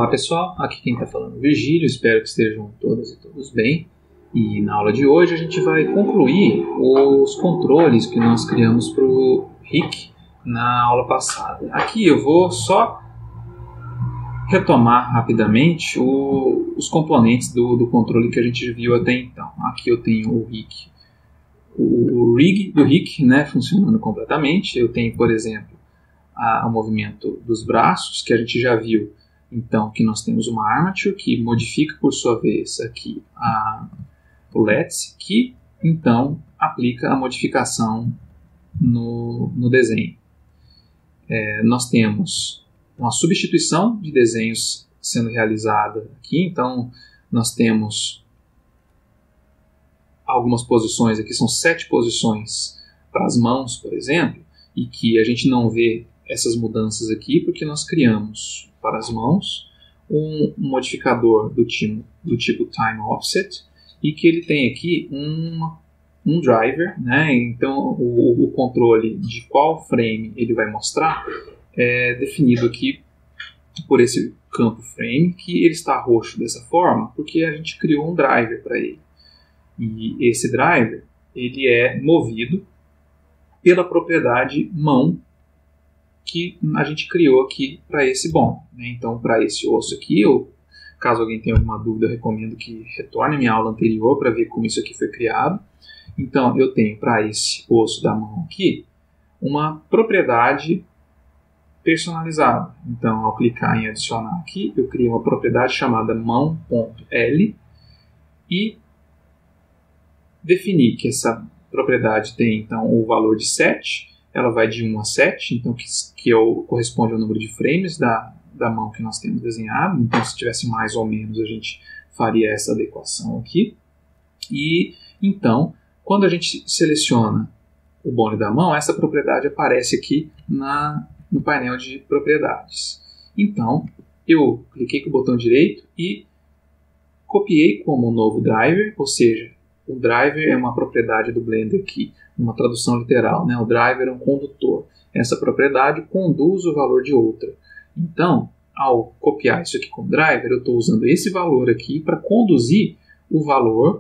Olá pessoal, aqui quem está falando é o Virgílio, espero que estejam todas e todos bem. E na aula de hoje a gente vai concluir os controles que nós criamos para o RIC na aula passada. Aqui eu vou só retomar rapidamente os componentes do controle que a gente viu até então. Aqui eu tenho o RIC, o rig do RIC, né, funcionando completamente. Eu tenho, por exemplo, o movimento dos braços, que a gente já viu. Então, que nós temos uma armature que modifica, por sua vez, aqui o LETS, que então aplica a modificação no desenho. Nós temos uma substituição de desenhos sendo realizada aqui. Então, nós temos algumas posições aqui, são 7 posições para as mãos, por exemplo, e que a gente não vê essas mudanças aqui porque nós criamos para as mãos um modificador do tipo time offset e que ele tem aqui um driver, né? Então o controle de qual frame ele vai mostrar é definido aqui por esse campo frame, que ele está roxo dessa forma porque a gente criou um driver para ele, e esse driver ele é movido pela propriedade mão que a gente criou aqui para esse bone, né? Então, para esse osso aqui, caso alguém tenha alguma dúvida, eu recomendo que retorne à minha aula anterior para ver como isso aqui foi criado. Então, eu tenho para esse osso da mão aqui uma propriedade personalizada. Então, ao clicar em adicionar aqui, eu crio uma propriedade chamada mão.l e defini que essa propriedade tem então o valor de 7. Ela vai de 1 a 7, então que corresponde ao número de frames da mão que nós temos desenhado. Então, se tivesse mais ou menos, a gente faria essa adequação aqui. E, então, quando a gente seleciona o bone da mão, essa propriedade aparece aqui no painel de propriedades. Então, eu cliquei com o botão direito e copiei como novo driver, ou seja, o driver é uma propriedade do Blender aqui, uma tradução literal, né? O driver é um condutor. Essa propriedade conduz o valor de outra. Então, ao copiar isso aqui como driver, eu estou usando esse valor aqui para conduzir o valor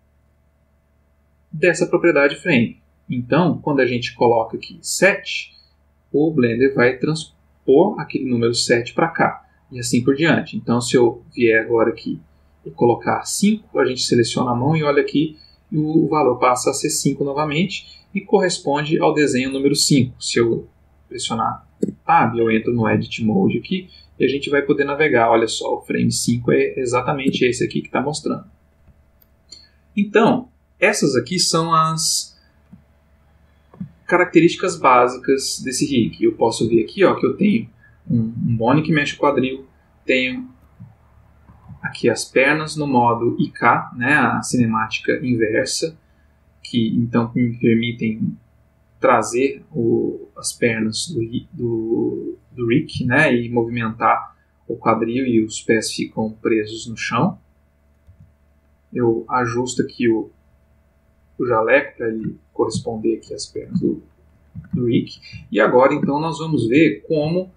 dessa propriedade frame. Então, quando a gente coloca aqui 7, o Blender vai transpor aquele número 7 para cá, e assim por diante. Então, se eu vier agora aqui e colocar 5, a gente seleciona a mão e olha aqui, e o valor passa a ser 5 novamente e corresponde ao desenho número 5. Se eu pressionar Tab, eu entro no Edit Mode aqui e a gente vai poder navegar. Olha só, o frame 5 é exatamente esse aqui que está mostrando. Então, essas aqui são as características básicas desse rig. Eu posso ver aqui que eu tenho um bone que mexe o quadril, tenho aqui as pernas no modo IK, né, a cinemática inversa, que então me permitem trazer as pernas do RIC, né, e movimentar o quadril, e os pés ficam presos no chão. Eu ajusto aqui o jaleco para ele corresponder aqui às pernas do RIC. E agora então nós vamos ver como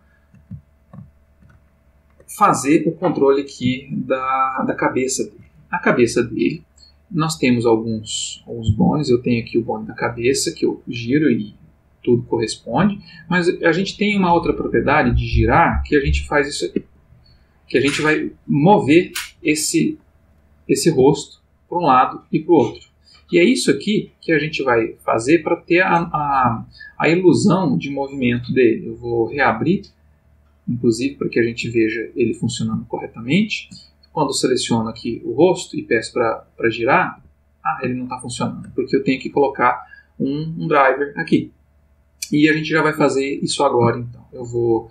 fazer o controle aqui da cabeça dele. A cabeça dele, nós temos alguns bones. Eu tenho aqui o bone da cabeça, que eu giro e tudo corresponde, mas a gente tem uma outra propriedade de girar, que a gente faz isso aqui, que a gente vai mover esse rosto para um lado e para o outro. E é isso aqui que a gente vai fazer para ter a ilusão de movimento dele. Eu vou reabrir, inclusive, para que a gente veja ele funcionando corretamente. Quando eu seleciono aqui o rosto e peço para girar, ele não está funcionando, porque eu tenho que colocar um driver aqui. E a gente já vai fazer isso agora, então. Eu vou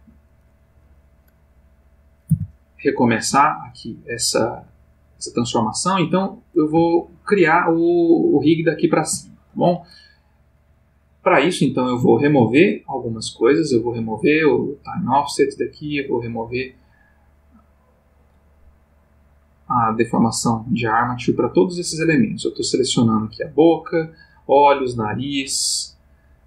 recomeçar aqui essa transformação. Então, eu vou criar o rig daqui para cima, tá bom? Para isso, então, eu vou remover algumas coisas. Eu vou remover o time offset daqui, eu vou remover a deformação de armature para todos esses elementos. Eu estou selecionando aqui a boca, olhos, nariz,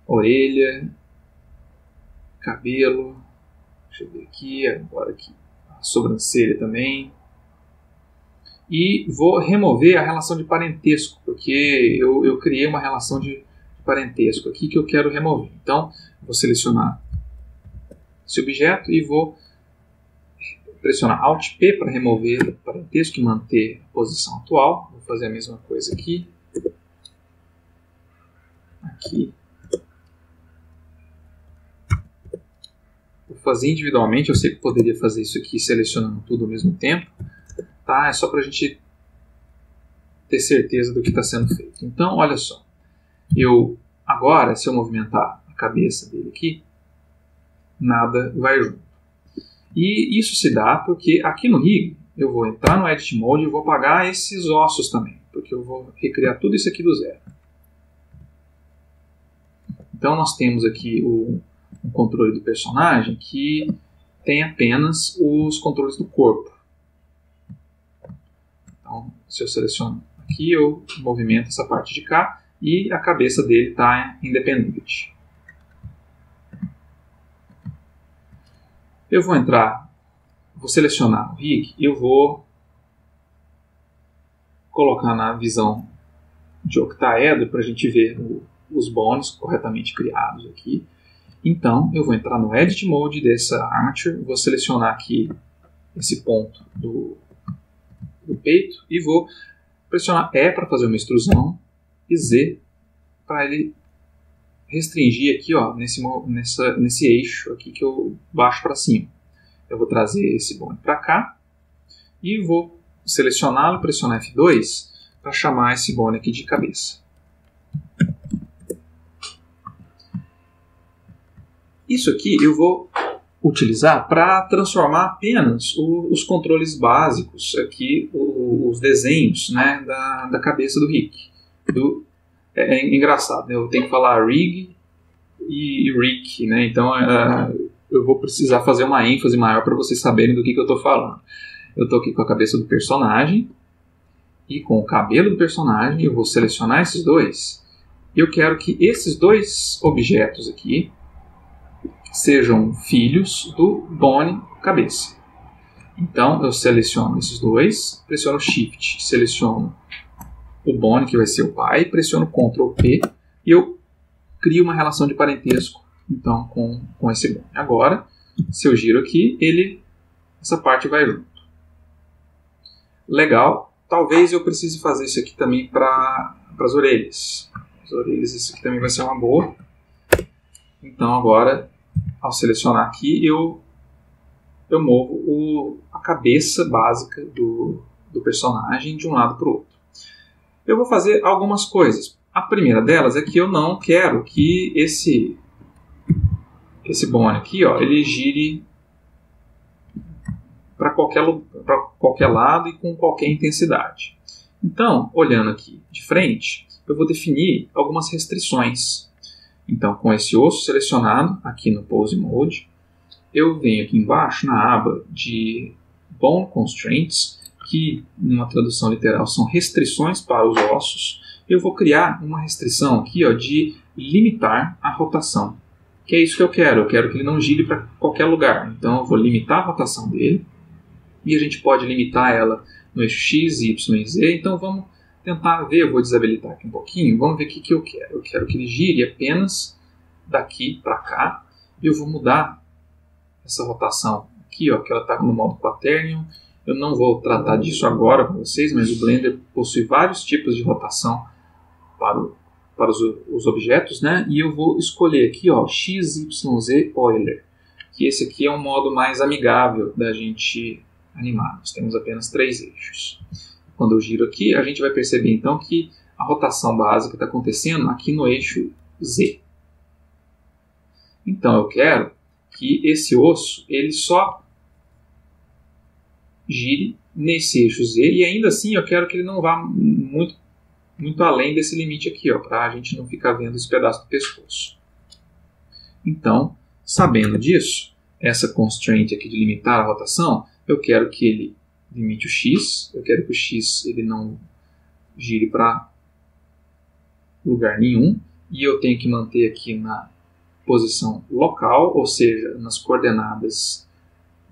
orelha, cabelo. Deixa eu ver aqui, agora aqui a a sobrancelha também. E vou remover a relação de parentesco, porque eu criei uma relação de parentesco aqui que eu quero remover. Então, vou selecionar esse objeto e vou pressionar Alt P para remover o parentesco e manter a posição atual. Vou fazer a mesma coisa aqui. Aqui. Vou fazer individualmente. Eu sei que poderia fazer isso aqui selecionando tudo ao mesmo tempo. Tá? É só para a gente ter certeza do que está sendo feito. Então, olha só. Agora, se eu movimentar a cabeça dele aqui, nada vai junto. E isso se dá porque aqui no rig eu vou entrar no Edit Mode e vou apagar esses ossos também, porque eu vou recriar tudo isso aqui do zero. Então nós temos aqui um controle do personagem que tem apenas os controles do corpo. Então, se eu seleciono aqui, eu movimento essa parte de cá e a cabeça dele está independente. Eu vou selecionar o rig e eu vou colocar na visão de octaedro para a gente ver os bones corretamente criados aqui. Então, eu vou entrar no Edit Mode dessa Armature, vou selecionar aqui esse ponto do peito e vou pressionar E para fazer uma extrusão e Z para ele restringir aqui, ó, nesse eixo aqui que eu baixo para cima. Eu vou trazer esse bone para cá e vou selecioná-lo, pressionar F2 para chamar esse bone aqui de cabeça. Isso aqui eu vou utilizar para transformar apenas os controles básicos aqui, os desenhos, né, da cabeça do Rick. É engraçado, né? Eu tenho que falar rig e Rick, né? Então eu vou precisar fazer uma ênfase maior para vocês saberem do que eu estou falando. Eu estou aqui com a cabeça do personagem e com o cabelo do personagem. Eu vou selecionar esses dois. Eu quero que esses dois objetos aqui sejam filhos do bone cabeça. Então eu seleciono esses dois, pressiono Shift, seleciono o bone que vai ser o pai, pressiono Ctrl P e eu crio uma relação de parentesco então com esse bone. Agora, se eu giro aqui, essa parte vai junto. Legal. Talvez eu precise fazer isso aqui também para as orelhas. As orelhas, isso aqui também vai ser uma boa. Então agora, ao selecionar aqui, eu movo a cabeça básica do personagem de um lado para o outro. Eu vou fazer algumas coisas. A primeira delas é que eu não quero que esse bone aqui, ó, ele gire para qualquer lado e com qualquer intensidade. Então, olhando aqui de frente, eu vou definir algumas restrições. Então, com esse osso selecionado aqui no Pose Mode, eu venho aqui embaixo na aba de Bone Constraints, que numa tradução literal são restrições para os ossos. Eu vou criar uma restrição aqui, ó, de limitar a rotação. Que é isso que eu quero. Eu quero que ele não gire para qualquer lugar. Então eu vou limitar a rotação dele. E a gente pode limitar ela no eixo X, Y e Z. Então vamos tentar ver. Eu vou desabilitar aqui um pouquinho. Vamos ver o que eu quero. Eu quero que ele gire apenas daqui para cá. E eu vou mudar essa rotação aqui, ó, que ela está no modo Quaternion. Eu não vou tratar disso agora com vocês, mas o Blender possui vários tipos de rotação para os objetos, né? E eu vou escolher aqui, ó, XYZ Euler, que esse aqui é um modo mais amigável da gente animar. Nós temos apenas 3 eixos. Quando eu giro aqui, a gente vai perceber então que a rotação básica está acontecendo aqui no eixo Z. Então eu quero que esse osso ele só gire nesse eixo Z e ainda assim eu quero que ele não vá muito além desse limite aqui, para a gente não ficar vendo esse pedaço do pescoço. Então, sabendo disso, essa constraint aqui de limitar a rotação, eu quero que ele limite o X, eu quero que o X ele não gire para lugar nenhum, e eu tenho que manter aqui na posição local, ou seja, nas coordenadas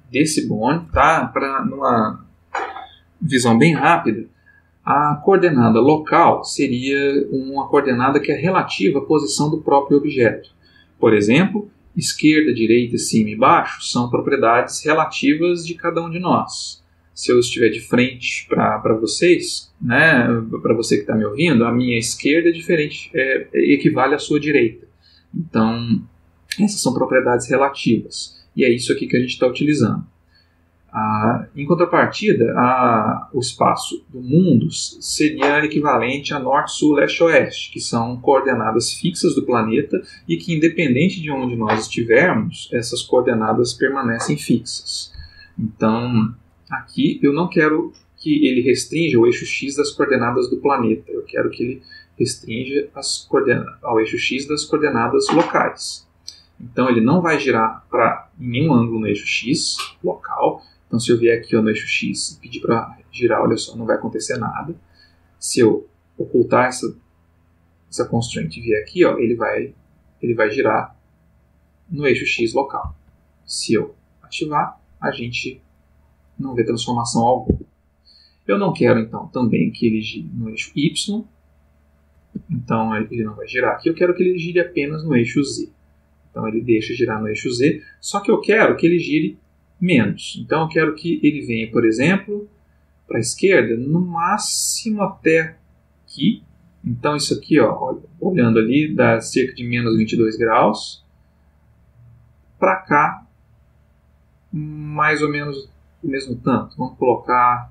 desse bond, tá? Numa visão bem rápida, a coordenada local seria uma coordenada que é relativa à posição do próprio objeto. Por exemplo, esquerda, direita, cima e baixo são propriedades relativas de cada um de nós. Se eu estiver de frente para vocês, né, para você que está me ouvindo, a minha esquerda é diferente, equivale à sua direita. Então, essas são propriedades relativas. E é isso aqui que a gente está utilizando. Em contrapartida, o espaço do mundo seria equivalente a norte, sul, leste, oeste, que são coordenadas fixas do planeta e que, independente de onde nós estivermos, essas coordenadas permanecem fixas. Então, aqui eu não quero que ele restrinja o eixo x das coordenadas do planeta, eu quero que ele restrinja ao eixo x das coordenadas locais. Então, ele não vai girar para nenhum ângulo no eixo x local. Então, se eu vier aqui no eixo x e pedir para girar, olha só, não vai acontecer nada. Se eu ocultar essa constraint e vier aqui, ó, ele vai girar no eixo x local. Se eu ativar, a gente não vê transformação alguma. Eu não quero, então, também que ele gire no eixo y. Então, ele não vai girar aqui. Eu quero que ele gire apenas no eixo z. Então, ele deixa girar no eixo z. Só que eu quero que ele gire menos. Então eu quero que ele venha, por exemplo, para a esquerda, no máximo até aqui. Então isso aqui, ó, olhando ali, dá cerca de menos 22 graus. Para cá, mais ou menos o mesmo tanto. Vamos colocar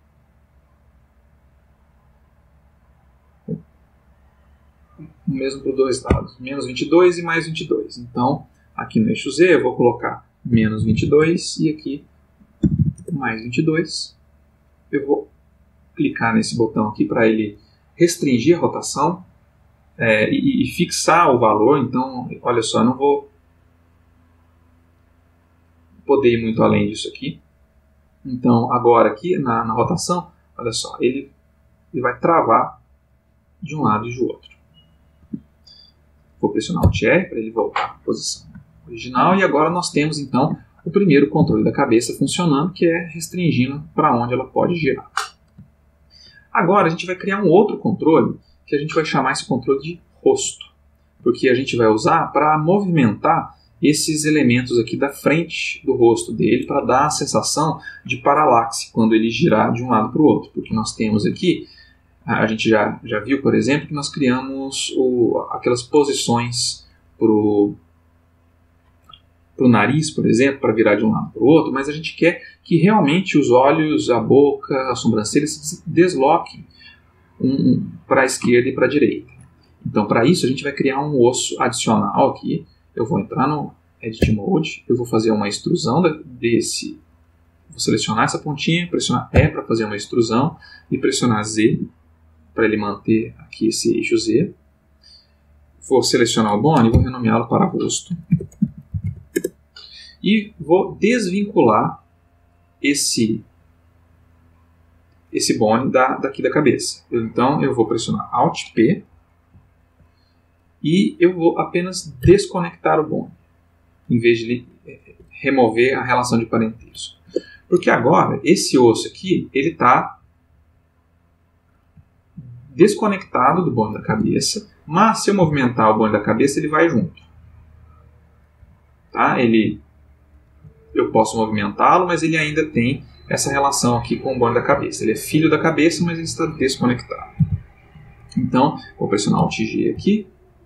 o mesmo para os dois lados. Menos 22 e mais 22. Então, aqui no eixo Z eu vou colocar menos 22 e aqui mais 22. Eu vou clicar nesse botão aqui para ele restringir a rotação e fixar o valor. Então, olha só, eu não vou poder ir muito além disso aqui. Então, agora aqui na rotação, olha só, ele vai travar de um lado e de outro. Vou pressionar o Alt R para ele voltar à posição original, e agora nós temos então o primeiro controle da cabeça funcionando, que é restringindo para onde ela pode girar. Agora a gente vai criar um outro controle, que a gente vai chamar esse controle de rosto, porque a gente vai usar para movimentar esses elementos aqui da frente do rosto dele, para dar a sensação de paralaxe quando ele girar de um lado para o outro, porque nós temos aqui, a gente já viu, por exemplo, que nós criamos aquelas posições para o nariz, por exemplo, para virar de um lado para o outro, mas a gente quer que realmente os olhos, a boca, as sobrancelhas se desloquem para a esquerda e para a direita. Então, para isso, a gente vai criar um osso adicional aqui. Eu vou entrar no Edit Mode, eu vou fazer uma extrusão vou selecionar essa pontinha, pressionar E para fazer uma extrusão e pressionar Z para ele manter aqui esse eixo Z. Vou selecionar o bone e vou renomeá-lo para rosto. E vou desvincular esse bone daqui da cabeça. Então eu vou pressionar Alt P e eu vou apenas desconectar o bone, em vez de remover a relação de parentesco. Porque agora esse osso aqui ele está desconectado do bone da cabeça, mas se eu movimentar o bone da cabeça ele vai junto. Tá? Eu posso movimentá-lo, mas ele ainda tem essa relação aqui com o bone da cabeça. Ele é filho da cabeça, mas ele está desconectado. Então, vou pressionar Alt G aqui.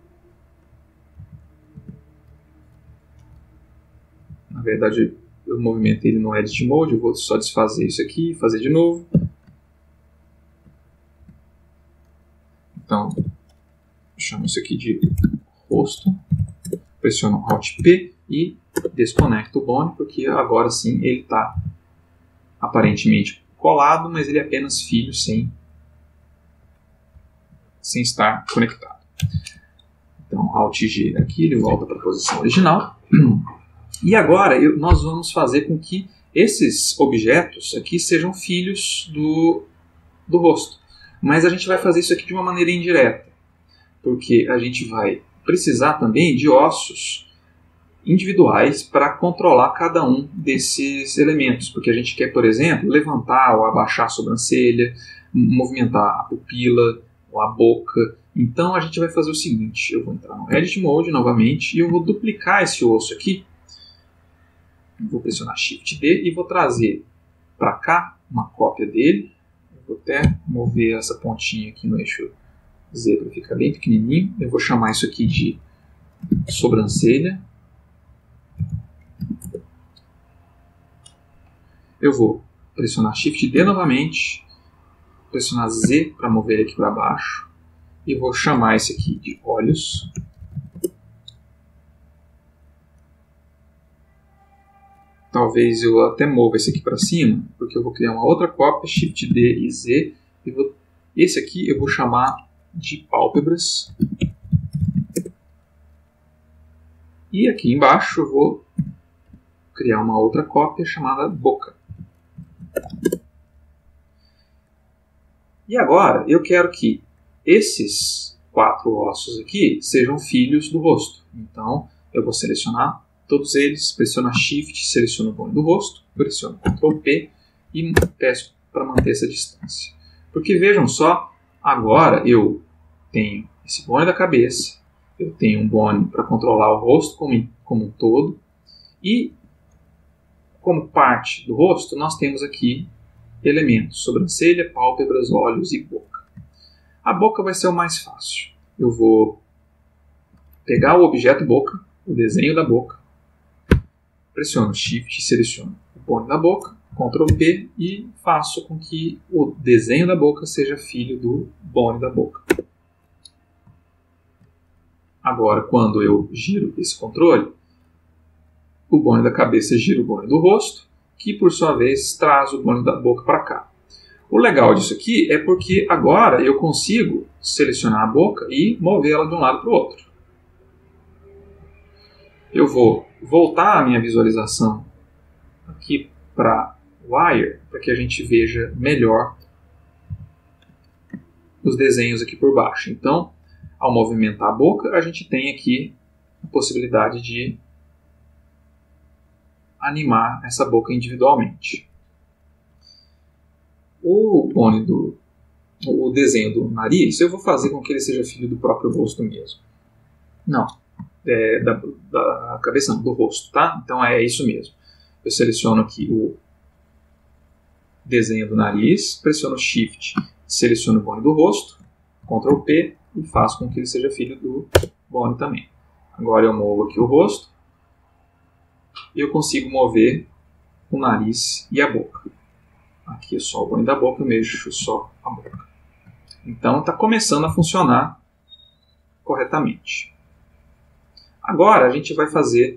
Na verdade, eu movimentei ele no Edit Mode. Eu vou só desfazer isso aqui e fazer de novo. Então, chamo isso aqui de rosto. Pressiono Alt P e desconecto o bone, porque agora sim ele está aparentemente colado, mas ele é apenas filho sem estar conectado. Então, Alt G aqui, ele volta para a posição original. E agora nós vamos fazer com que esses objetos aqui sejam filhos do rosto. Mas a gente vai fazer isso aqui de uma maneira indireta, porque a gente vai precisar também de ossos individuais para controlar cada um desses elementos, porque a gente quer, por exemplo, levantar ou abaixar a sobrancelha, movimentar a pupila ou a boca. Então a gente vai fazer o seguinte, eu vou entrar no Edit Mode novamente e eu vou duplicar esse osso aqui. Vou pressionar Shift D e vou trazer para cá uma cópia dele. Eu vou até mover essa pontinha aqui no eixo Z para ficar bem pequenininho. Eu vou chamar isso aqui de sobrancelha. Eu vou pressionar Shift D novamente, pressionar Z para mover ele aqui para baixo e vou chamar esse aqui de olhos. Talvez eu até mova esse aqui para cima, porque eu vou criar uma outra cópia, Shift D e Z. Esse aqui eu vou chamar de pálpebras. E aqui embaixo eu vou criar uma outra cópia chamada boca. E agora eu quero que esses 4 ossos aqui sejam filhos do rosto. Então eu vou selecionar todos eles, pressiono Shift, seleciono o bone do rosto, pressiono Ctrl P e peço para manter essa distância. Porque vejam só, agora eu tenho esse bone da cabeça, eu tenho um bone para controlar o rosto como um todo, e como parte do rosto nós temos aqui elementos, sobrancelha, pálpebras, olhos e boca. A boca vai ser o mais fácil. Eu vou pegar o objeto boca, o desenho da boca, pressiono Shift, seleciono o bone da boca, Ctrl P e faço com que o desenho da boca seja filho do bone da boca. Agora, quando eu giro esse controle, o bone da cabeça gira o bone do rosto, que por sua vez traz o bone da boca para cá. O legal disso aqui é porque agora eu consigo selecionar a boca e movê-la de um lado para o outro. Eu vou voltar a minha visualização aqui para Wire, para que a gente veja melhor os desenhos aqui por baixo. Então, ao movimentar a boca, a gente tem aqui a possibilidade de animar essa boca individualmente. O desenho do nariz, eu vou fazer com que ele seja filho do próprio rosto mesmo. Não, da cabeça não, do rosto, tá? Então é isso mesmo. Eu seleciono aqui o desenho do nariz, pressiono Shift, seleciono o bone do rosto, Ctrl P e faço com que ele seja filho do bone também. Agora eu movo aqui o rosto e eu consigo mover o nariz e a boca. Aqui é só o bone da boca, eu mexo só a boca. Então está começando a funcionar corretamente. Agora a gente vai fazer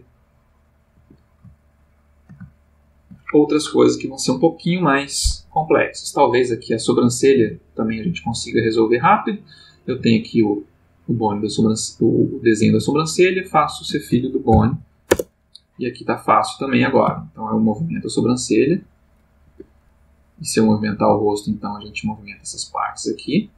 outras coisas que vão ser um pouquinho mais complexas. Talvez aqui a sobrancelha também a gente consiga resolver rápido. Eu tenho aqui o desenho da sobrancelha, faço ser filho do bone. E aqui está fácil também agora. Então eu movimento a sobrancelha. E se eu movimentar o rosto, então a gente movimenta essas partes aqui.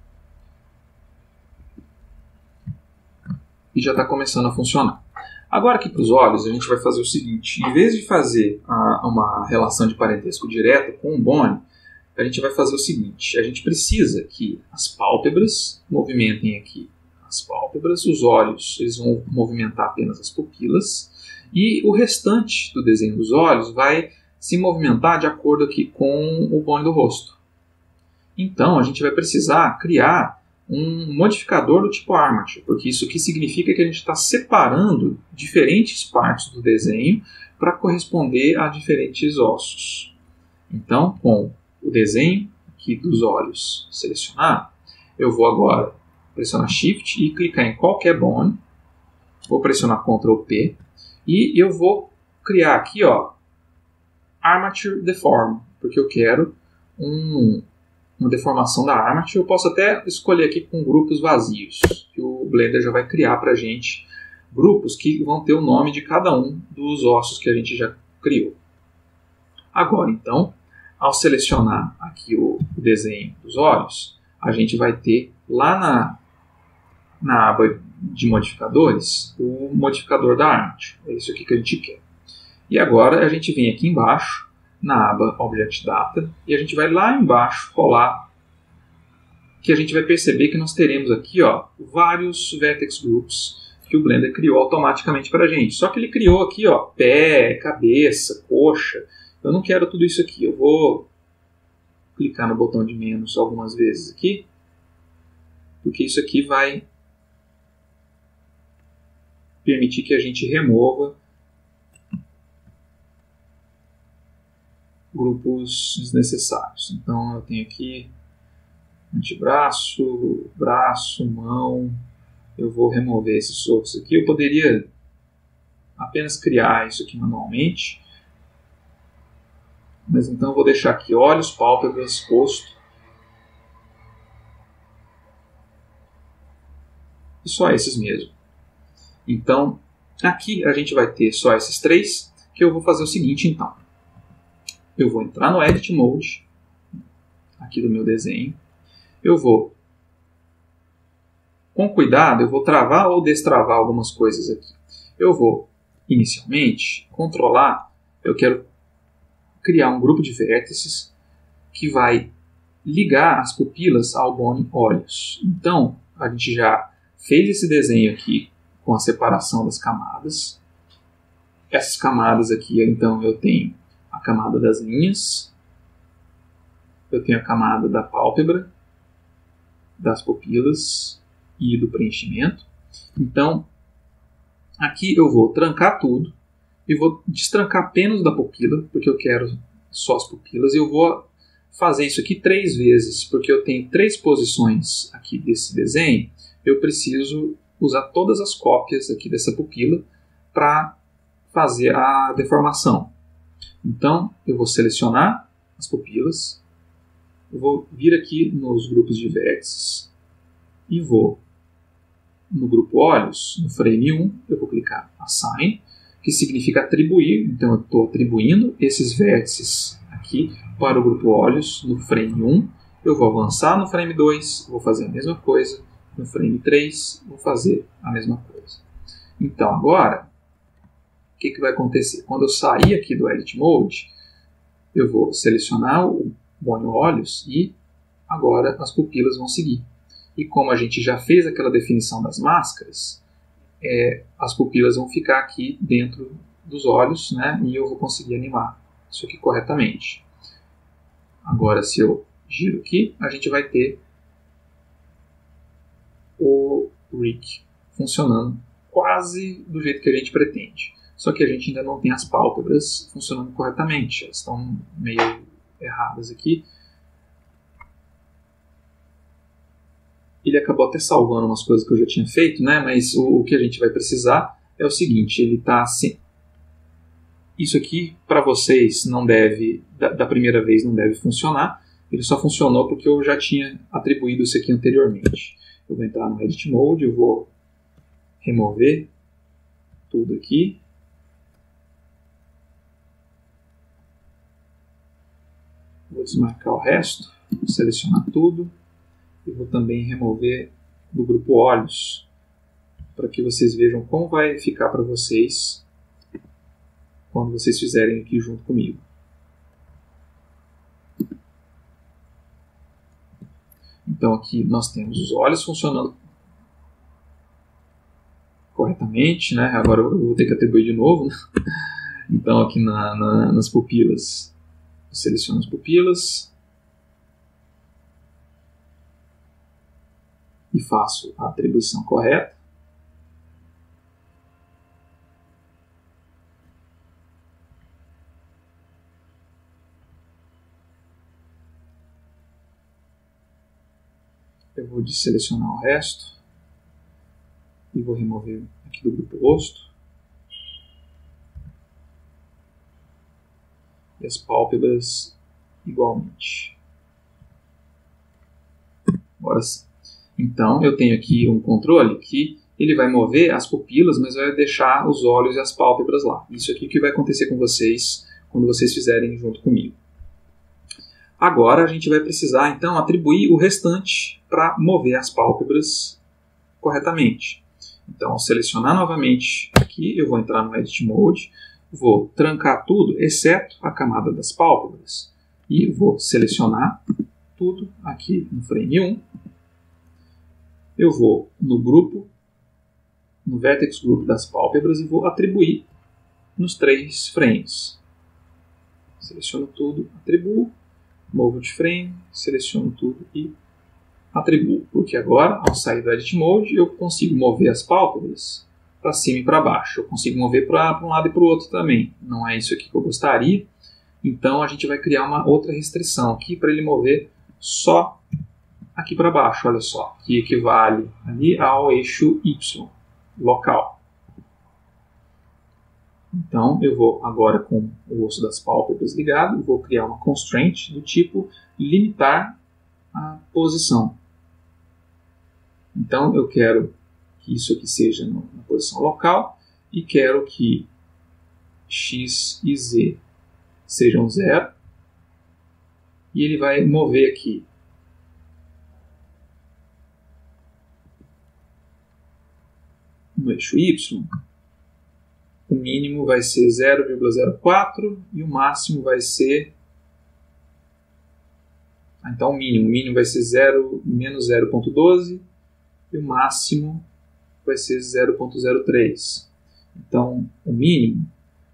E já está começando a funcionar. Agora aqui para os olhos, a gente vai fazer o seguinte. Em vez de fazer uma relação de parentesco direta com o bone, a gente vai fazer o seguinte. A gente precisa que as pálpebras movimentem aqui as pálpebras. Os olhos eles vão movimentar apenas as pupilas. E o restante do desenho dos olhos vai se movimentar de acordo aqui com o bone do rosto. Então, a gente vai precisar criar um modificador do tipo Armature, porque isso aqui significa que a gente está separando diferentes partes do desenho para corresponder a diferentes ossos. Então, com o desenho aqui dos olhos selecionado, eu vou agora pressionar Shift e clicar em qualquer bone, vou pressionar Ctrl P e eu vou criar aqui, ó, Armature Deform, porque eu quero uma deformação da Armature. Eu posso até escolher aqui com grupos vazios, que o Blender já vai criar para a gente grupos que vão ter o nome de cada um dos ossos que a gente já criou. Agora, então, ao selecionar aqui o desenho dos olhos, a gente vai ter lá na aba de modificadores, o modificador da arte. É isso aqui que a gente quer. E agora a gente vem aqui embaixo, na aba Object Data, e a gente vai lá embaixo colar, que a gente vai perceber que nós teremos aqui vários Vertex Groups que o Blender criou automaticamente para a gente. Só que ele criou aqui pé, cabeça, coxa. Eu não quero tudo isso aqui. Eu vou clicar no botão de menos algumas vezes aqui, porque isso aqui vai permitir que a gente remova grupos desnecessários. Então eu tenho aqui antebraço, braço, mão. Eu vou remover esses outros aqui. Eu poderia apenas criar isso aqui manualmente, mas então eu vou deixar aqui olhos, pálpebras, rosto. E só esses mesmo. Então, aqui a gente vai ter só esses três, que eu vou fazer o seguinte, então. Eu vou entrar no Edit Mode, aqui do meu desenho. Eu vou, com cuidado, eu vou travar ou destravar algumas coisas aqui. Eu vou, inicialmente, controlar, eu quero criar um grupo de vértices que vai ligar as pupilas ao bone olhos. Então, a gente já fez esse desenho aqui com a separação das camadas. Essas camadas aqui, então, eu tenho a camada das linhas, eu tenho a camada da pálpebra, das pupilas e do preenchimento. Então, aqui eu vou trancar tudo e vou destrancar apenas da pupila, porque eu quero só as pupilas, e eu vou fazer isso aqui 3 vezes, porque eu tenho 3 posições aqui desse desenho. Eu preciso usar todas as cópias aqui dessa pupila para fazer a deformação. Então, eu vou selecionar as pupilas, eu vou vir aqui nos grupos de vértices e vou no grupo olhos, no frame 1, eu vou clicar Assign, que significa atribuir. Então, eu estou atribuindo esses vértices aqui para o grupo olhos no frame 1. Eu vou avançar no frame 2, vou fazer a mesma coisa. No frame 3, vou fazer a mesma coisa. Então, agora, o que vai acontecer? Quando eu sair aqui do Edit Mode, eu vou selecionar o bone olhos e agora as pupilas vão seguir. E como a gente já fez aquela definição das máscaras, as pupilas vão ficar aqui dentro dos olhos, né? E eu vou conseguir animar isso aqui corretamente. Agora, se eu giro aqui, a gente vai ter o Rick funcionando quase do jeito que a gente pretende. Só que a gente ainda não tem as pálpebras funcionando corretamente. Elas estão meio erradas aqui. Ele acabou até salvando umas coisas que eu já tinha feito, né? Mas o que a gente vai precisar é o seguinte, ele está assim. Isso aqui, para vocês, não deve, da primeira vez não deve funcionar. Ele só funcionou porque eu já tinha atribuído isso aqui anteriormente. Eu vou entrar no Edit Mode, eu vou remover tudo aqui. Vou desmarcar o resto, selecionar tudo. E vou também remover do grupo olhos, para que vocês vejam como vai ficar para vocês quando vocês fizerem aqui junto comigo. Então aqui nós temos os olhos funcionando corretamente, né? Agora eu vou ter que atribuir de novo, né? Então aqui nas pupilas, eu seleciono as pupilas e faço a atribuição correta. Eu vou desselecionar o resto e vou remover aqui do grupo rosto. E as pálpebras igualmente. Agora sim. Então, eu tenho aqui um controle que ele vai mover as pupilas, mas vai deixar os olhos e as pálpebras lá. Isso aqui que vai acontecer com vocês quando vocês fizerem junto comigo. Agora a gente vai precisar, então, atribuir o restante para mover as pálpebras corretamente. Então, ao selecionar novamente aqui, eu vou entrar no Edit Mode, vou trancar tudo, exceto a camada das pálpebras, e vou selecionar tudo aqui no frame 1. Eu vou no grupo, no Vertex Group das pálpebras e vou atribuir nos 3 frames. Seleciono tudo, atribuo, Move de frame, seleciono tudo e atribuo. Porque agora, ao sair do Edit Mode, eu consigo mover as pálpebras para cima e para baixo. Eu consigo mover para um lado e para o outro também. Não é isso aqui que eu gostaria. Então a gente vai criar uma outra restrição aqui para ele mover só aqui para baixo, olha só, que equivale ali ao eixo Y, local. Então eu vou agora com o osso das pálpebras ligado, vou criar uma constraint do tipo limitar a posição. Então eu quero que isso aqui seja na posição local e quero que X e Z sejam 0 e ele vai mover aqui no eixo Y, o mínimo vai ser 0,04 e o máximo vai ser... Então o mínimo vai ser menos 0,12 e o máximo vai ser 0,03. Então o mínimo,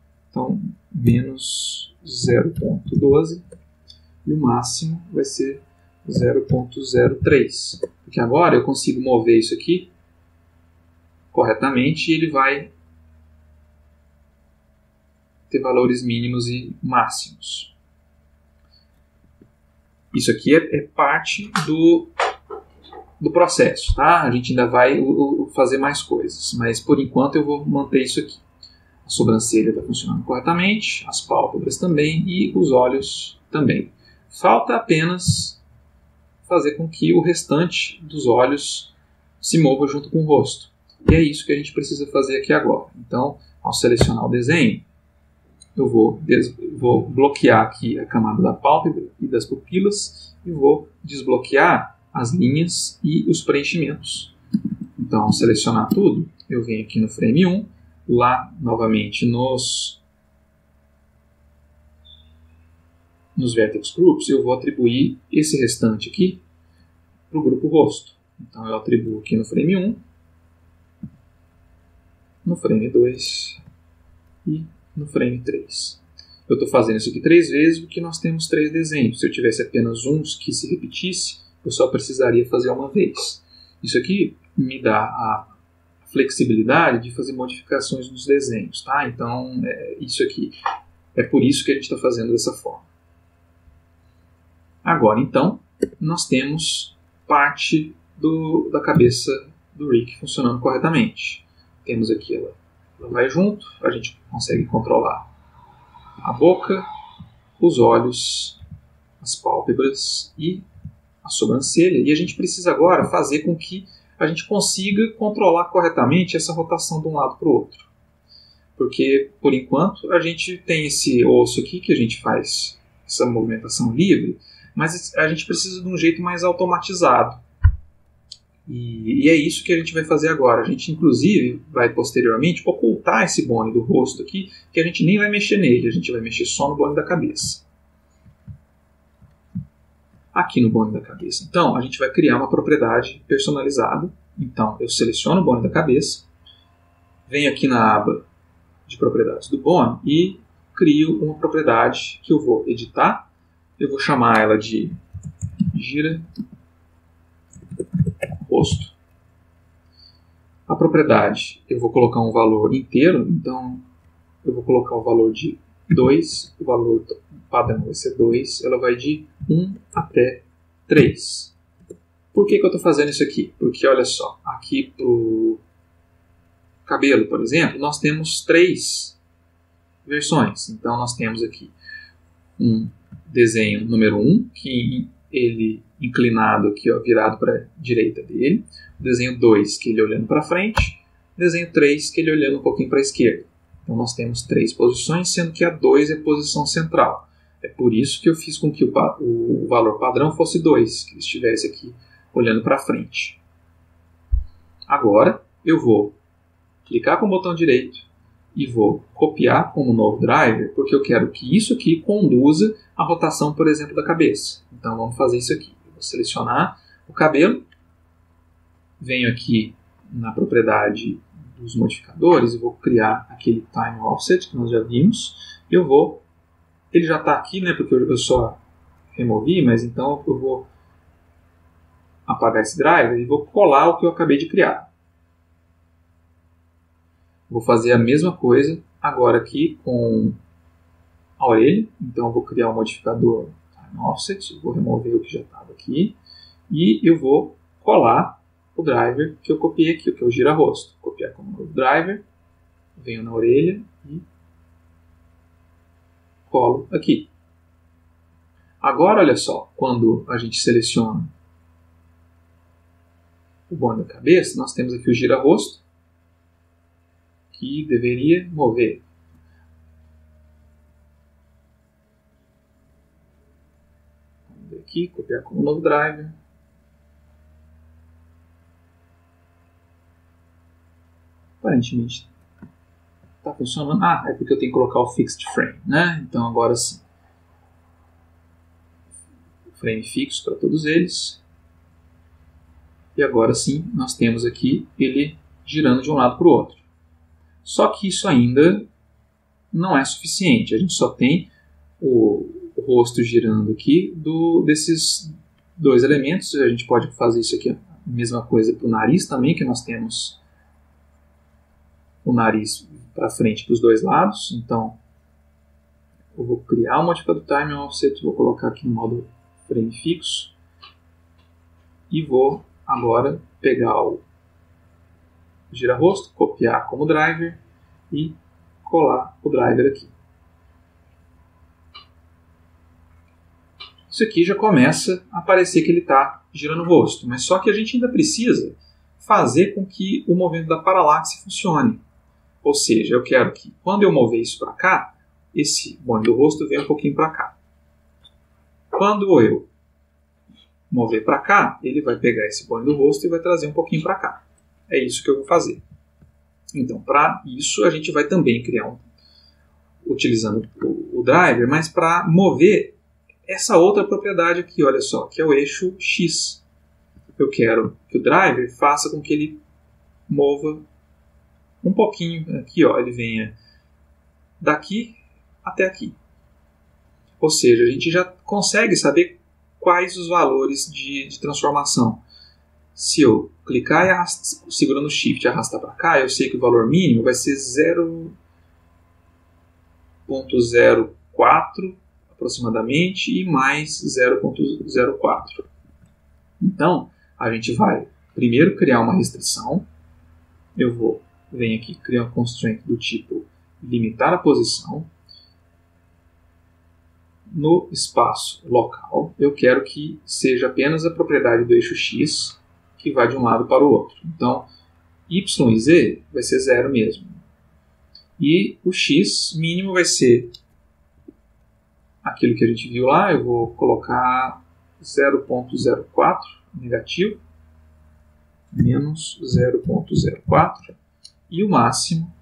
menos 0,12 e o máximo vai ser 0,03. Porque agora eu consigo mover isso aqui corretamente e ele vai ter valores mínimos e máximos. Isso aqui é parte do processo, tá? A gente ainda vai fazer mais coisas, mas por enquanto eu vou manter isso aqui. A sobrancelha está funcionando corretamente, as pálpebras também e os olhos também. Falta apenas fazer com que o restante dos olhos se mova junto com o rosto. E é isso que a gente precisa fazer aqui agora. Então, ao selecionar o desenho, eu vou bloquear aqui a camada da pálpebra e das pupilas e vou desbloquear as linhas e os preenchimentos. Então, ao selecionar tudo, eu venho aqui no frame 1, lá novamente nos Vertex Groups, eu vou atribuir esse restante aqui para o grupo rosto. Então, eu atribuo aqui no frame 1, no frame 2 e no frame 3. Eu estou fazendo isso aqui 3 vezes porque nós temos 3 desenhos. Se eu tivesse apenas um que se repetisse, eu só precisaria fazer uma vez. Isso aqui me dá a flexibilidade de fazer modificações nos desenhos, tá? Então, isso aqui é por isso que a gente está fazendo dessa forma. Agora, então, nós temos parte da cabeça do Rick funcionando corretamente. Temos aqui, ela vai junto, a gente consegue controlar a boca, os olhos, as pálpebras e a sobrancelha. E a gente precisa agora fazer com que a gente consiga controlar corretamente essa rotação de um lado para o outro. Porque, por enquanto, a gente tem esse osso aqui que a gente faz essa movimentação livre, mas a gente precisa de um jeito mais automatizado. E é isso que a gente vai fazer agora. A gente, inclusive, vai posteriormente ocultar esse bone do rosto aqui, que a gente nem vai mexer nele, a gente vai mexer só no bone da cabeça. Aqui no bone da cabeça. Então, a gente vai criar uma propriedade personalizada. Então, eu seleciono o bone da cabeça, venho aqui na aba de propriedades do bone e crio uma propriedade que eu vou editar. Eu vou chamar ela de gira rosto. A propriedade, eu vou colocar um valor inteiro, então eu vou colocar o valor de 2, o valor padrão vai ser 2, ela vai de 1 até 3. Por que eu estou fazendo isso aqui? Porque, olha só, aqui para o cabelo, por exemplo, nós temos 3 versões. Então, nós temos aqui um desenho número 1, que ele inclinado aqui, ó, virado para a direita dele. O desenho 2, que ele olhando para frente. O desenho 3, que ele olhando um pouquinho para a esquerda. Então nós temos 3 posições, sendo que a 2 é a posição central. É por isso que eu fiz com que o valor padrão fosse 2, que ele estivesse aqui olhando para frente. Agora eu vou clicar com o botão direito e vou copiar como novo driver, porque eu quero que isso aqui conduza a rotação, por exemplo, da cabeça. Então vamos fazer isso aqui. Eu vou selecionar o cabelo, venho aqui na propriedade dos modificadores e vou criar aquele time offset que nós já vimos. Ele já está aqui, né, porque eu só removi, mas então eu vou apagar esse driver e vou colar o que eu acabei de criar. Vou fazer a mesma coisa agora aqui com a orelha. Então eu vou criar um modificador time offset, vou remover o que já estava aqui e eu vou colar o driver que eu copiei aqui, que é o gira-rosto. Copiar como novo driver, venho na orelha e colo aqui. Agora, olha só, quando a gente seleciona o bone da cabeça, nós temos aqui o gira-rosto, que deveria mover. Vamos ver aqui, copiar como novo driver. Aparentemente está funcionando. Ah, é porque eu tenho que colocar o fixed frame, né? Então agora sim. Frame fixo para todos eles. E agora sim, nós temos aqui ele girando de um lado para o outro. Só que isso ainda não é suficiente. A gente só tem o rosto girando aqui desses dois elementos. A gente pode fazer isso aqui, a mesma coisa para o nariz também, que nós temos o nariz para frente dos dois lados. Então, eu vou criar um modificador time offset, vou colocar aqui no modo frame fixo e vou agora pegar o gira-rosto, copiar como driver e colar o driver aqui. Isso aqui já começa a parecer que ele está girando o rosto, mas só que a gente ainda precisa fazer com que o movimento da paralaxe funcione. Ou seja, eu quero que quando eu mover isso para cá, esse bone do rosto venha um pouquinho para cá. Quando eu mover para cá, ele vai pegar esse bone do rosto e vai trazer um pouquinho para cá. É isso que eu vou fazer. Então, para isso, a gente vai também criar utilizando o driver, mas para mover essa outra propriedade aqui, olha só, que é o eixo X. Eu quero que o driver faça com que ele mova um pouquinho aqui, ó, ele venha daqui até aqui. Ou seja, a gente já consegue saber quais os valores de transformação. Se eu clicar e segurando o Shift e arrastar para cá, eu sei que o valor mínimo vai ser 0.04 aproximadamente e mais 0.04. Então, a gente vai primeiro criar uma restrição. Eu venho aqui criar um constraint do tipo limitar a posição. No espaço local, eu quero que seja apenas a propriedade do eixo X que vai de um lado para o outro. Então, Y e Z vai ser 0 mesmo. E o X mínimo vai ser aquilo que a gente viu lá. Eu vou colocar 0.04 negativo, menos 0.04 e o máximo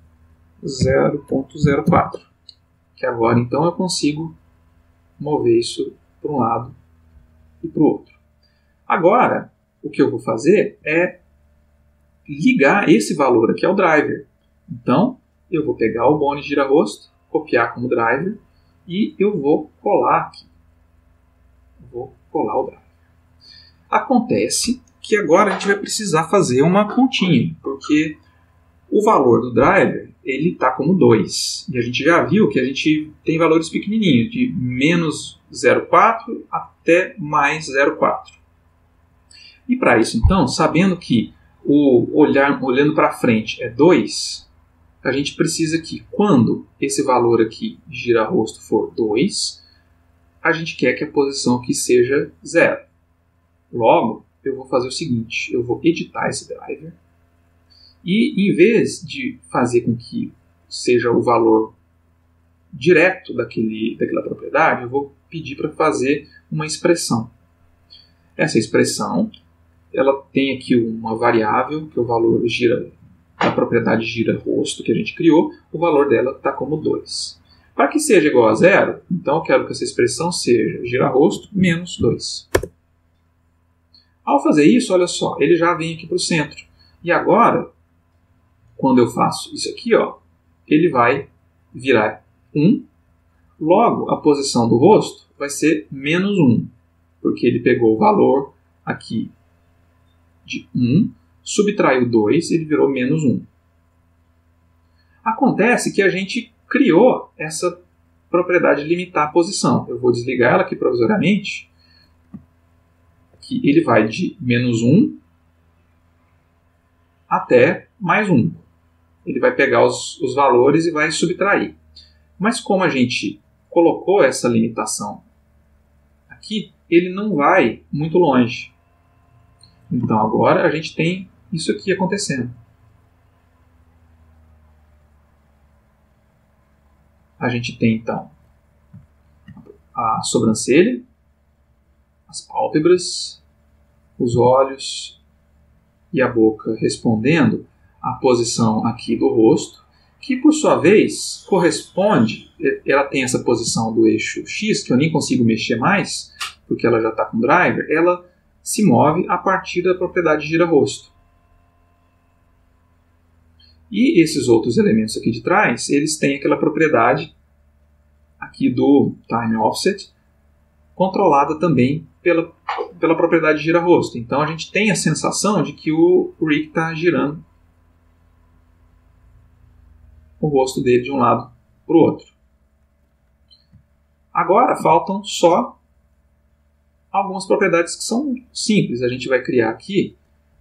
0.04. Que agora então eu consigo mover isso para um lado e para o outro. Agora, o que eu vou fazer é ligar esse valor aqui ao driver. Então, eu vou pegar o bone gira-rosto, copiar como driver e eu vou colar aqui. Vou colar o driver. Acontece que agora a gente vai precisar fazer uma continha, porque o valor do driver ele está como 2. E a gente já viu que a gente tem valores pequenininhos, de menos 0,4 até mais 0,4. E para isso, então, sabendo que olhando para frente é 2, a gente precisa que quando esse valor aqui gira-rosto for 2, a gente quer que a posição aqui seja 0. Logo, eu vou fazer o seguinte, eu vou editar esse driver e em vez de fazer com que seja o valor direto daquela propriedade, eu vou pedir para fazer uma expressão. Essa expressão ela tem aqui uma variável, que é o valor gira, a propriedade gira rosto que a gente criou, o valor dela está como 2. Para que seja igual a 0, então eu quero que essa expressão seja gira rosto menos 2. Ao fazer isso, olha só, ele já vem aqui para o centro. E agora, quando eu faço isso aqui, ó, ele vai virar 1. Logo, a posição do rosto vai ser menos 1, porque ele pegou o valor aqui de 1, subtraiu 2, ele virou menos 1. Acontece que a gente criou essa propriedade de limitar a posição. Eu vou desligar ela aqui provisoriamente, que ele vai de menos 1 até mais 1. Ele vai pegar os valores e vai subtrair. Mas como a gente colocou essa limitação aqui, ele não vai muito longe. Então agora a gente tem isso aqui acontecendo. A gente tem então a sobrancelha, as pálpebras, os olhos e a boca respondendo à posição aqui do rosto, que por sua vez corresponde, ela tem essa posição do eixo X, que eu nem consigo mexer mais, porque ela já está com driver, ela se move a partir da propriedade gira-rosto. E esses outros elementos aqui de trás, eles têm aquela propriedade aqui do time offset, controlada também pela propriedade gira-rosto. Então a gente tem a sensação de que o Rick está girando o rosto dele de um lado para o outro. Agora faltam só algumas propriedades que são simples. A gente vai criar aqui,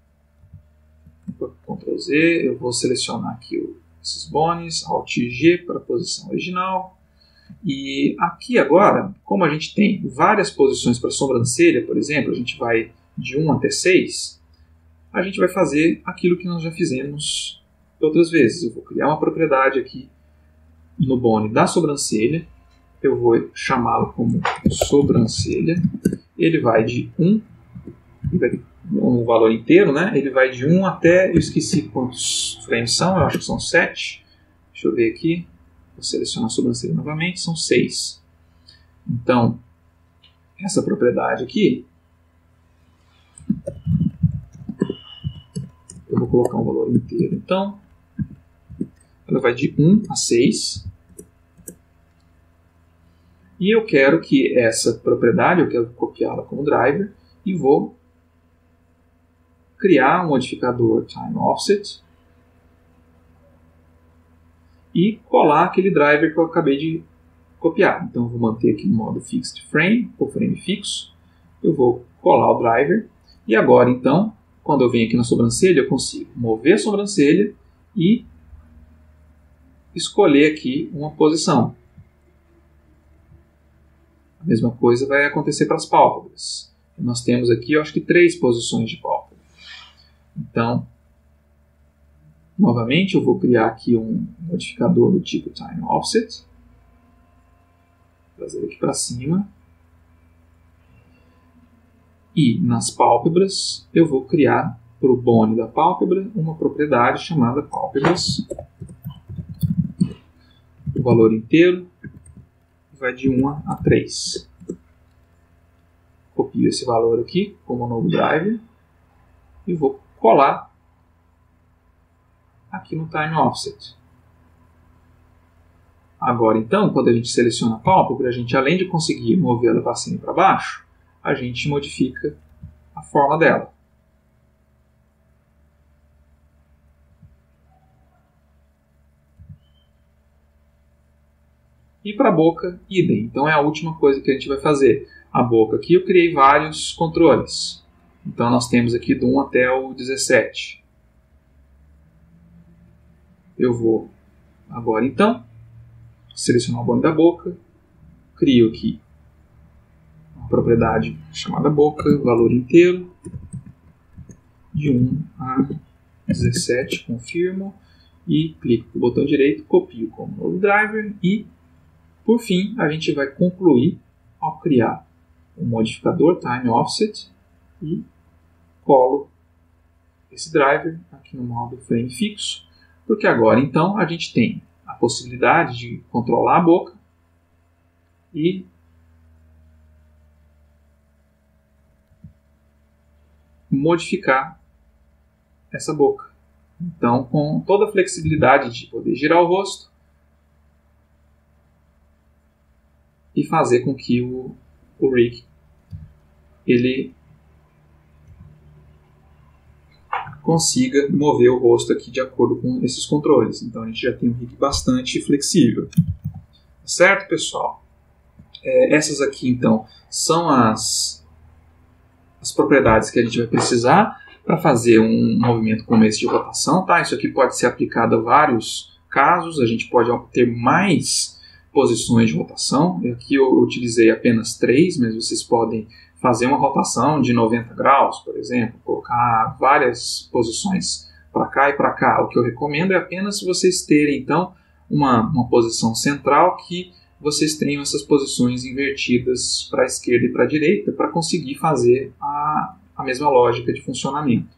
Ctrl Z, eu vou selecionar aqui esses bones, Alt G para a posição original. E aqui agora, como a gente tem várias posições para a sobrancelha, por exemplo, a gente vai de 1 até 6, a gente vai fazer aquilo que nós já fizemos outras vezes. Eu vou criar uma propriedade aqui no bone da sobrancelha, eu vou chamá-lo como sobrancelha, ele vai de 1, um valor inteiro, né? Ele vai de 1 até, eu esqueci quantos frames são, eu acho que são 7, deixa eu ver aqui, vou selecionar a sobrancelha novamente, são 6. Então, essa propriedade aqui, eu vou colocar um valor inteiro, então, ela vai de 1 a 6. E eu quero que essa propriedade, eu quero copiá-la como driver, e vou criar um modificador timeOffset e colar aquele driver que eu acabei de copiar. Então eu vou manter aqui no modo Fixed Frame, ou frame fixo, eu vou colar o driver, e agora então, quando eu venho aqui na sobrancelha, eu consigo mover a sobrancelha e escolher aqui uma posição. A mesma coisa vai acontecer para as pálpebras. Nós temos aqui, eu acho que 3 posições de pálpebra. Então, novamente, eu vou criar aqui um modificador do tipo timeOffset. Trazer aqui para cima. E nas pálpebras, eu vou criar para o bone da pálpebra uma propriedade chamada pálpebras. O valor inteiro vai de 1 a 3. Copio esse valor aqui como novo driver e vou colar aqui no time offset. Agora então, quando a gente seleciona a pálpebra, a gente além de conseguir movê-la para cima e para baixo, a gente modifica a forma dela. E para a boca, idem. Então é a última coisa que a gente vai fazer. A boca aqui eu criei vários controles. Então nós temos aqui do 1 até o 17. Eu vou agora então selecionar o bone da boca, crio aqui uma propriedade chamada boca, valor inteiro, de 1 a 17, confirmo, e clico com o botão direito, copio como novo driver e, por fim, a gente vai concluir ao criar um modificador timeOffset e colo esse driver aqui no modo frame fixo, porque agora então a gente tem a possibilidade de controlar a boca e modificar essa boca. Então, com toda a flexibilidade de poder girar o rosto e fazer com que o rig ele consiga mover o rosto aqui de acordo com esses controles. Então a gente já tem um rig bastante flexível. Certo, pessoal? Essas aqui então são as propriedades que a gente vai precisar para fazer um movimento como esse de rotação. Tá? Isso aqui pode ser aplicado a vários casos, a gente pode ter mais posições de rotação. Aqui eu utilizei apenas 3, mas vocês podem fazer uma rotação de 90 graus, por exemplo, colocar várias posições para cá e para cá. O que eu recomendo é apenas vocês terem, então, uma posição central que vocês tenham essas posições invertidas para a esquerda e para a direita para conseguir fazer a mesma lógica de funcionamento.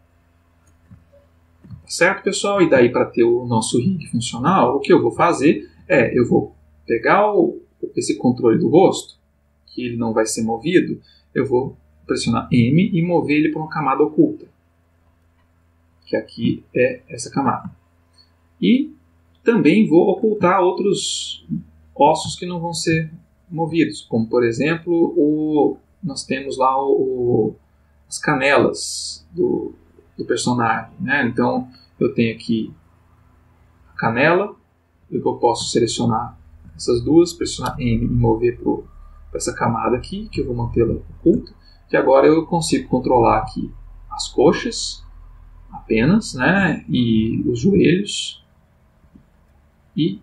Certo, pessoal? E daí, para ter o nosso rig funcional, o que eu vou fazer eu vou pegar esse controle do rosto, que ele não vai ser movido, eu vou pressionar M e mover ele para uma camada oculta, que aqui é essa camada. E também vou ocultar outros ossos que não vão ser movidos, como por exemplo, nós temos lá as canelas do personagem, né? Então eu tenho aqui a canela, eu posso selecionar essas duas, pressionar M e mover para essa camada aqui, que eu vou mantê-la oculta, que agora eu consigo controlar aqui as coxas apenas, né, e os joelhos e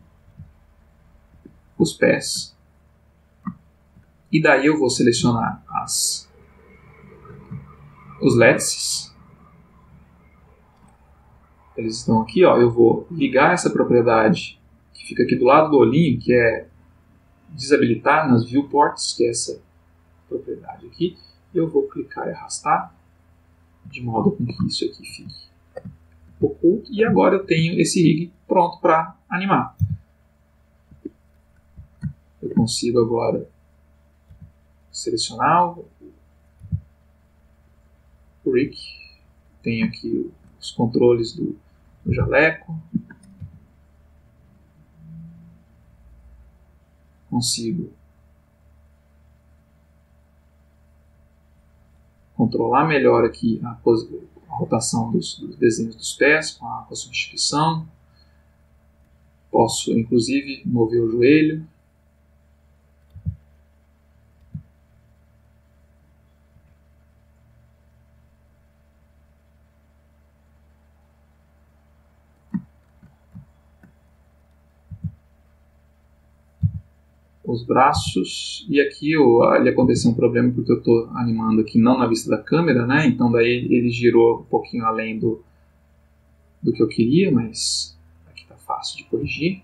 os pés. E daí eu vou selecionar os létices. Eles estão aqui, ó. Eu vou ligar essa propriedade que fica aqui do lado do olhinho, que é desabilitar nas viewports, que é essa propriedade aqui. Eu vou clicar e arrastar de modo com que isso aqui fique oculto. E agora eu tenho esse rig pronto para animar. Eu consigo agora selecionar o rig. Tenho aqui os controles do jaleco. Consigo controlar melhor aqui a rotação dos desenhos dos pés com a sua instituição. Posso inclusive mover o joelho. Os braços, e aqui ali aconteceu um problema porque eu estou animando aqui não na vista da câmera, né? Então daí ele girou um pouquinho além do que eu queria, mas aqui está fácil de corrigir.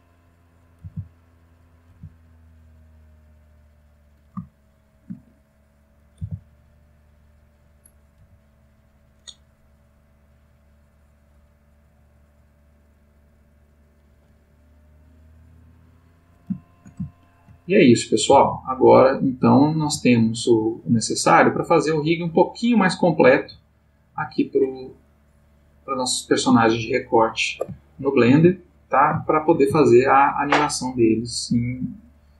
E é isso, pessoal. Agora, então, nós temos o necessário para fazer o rig um pouquinho mais completo aqui para nossos personagens de recorte no Blender, tá? Para poder fazer a animação deles em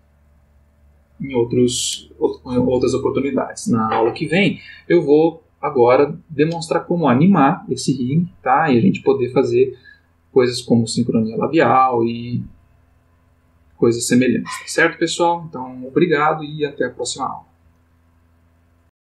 outras oportunidades. Na aula que vem, eu vou agora demonstrar como animar esse rig, tá? E a gente poder fazer coisas como sincronia labial e coisas semelhantes, certo, pessoal? Então, obrigado e até a próxima aula.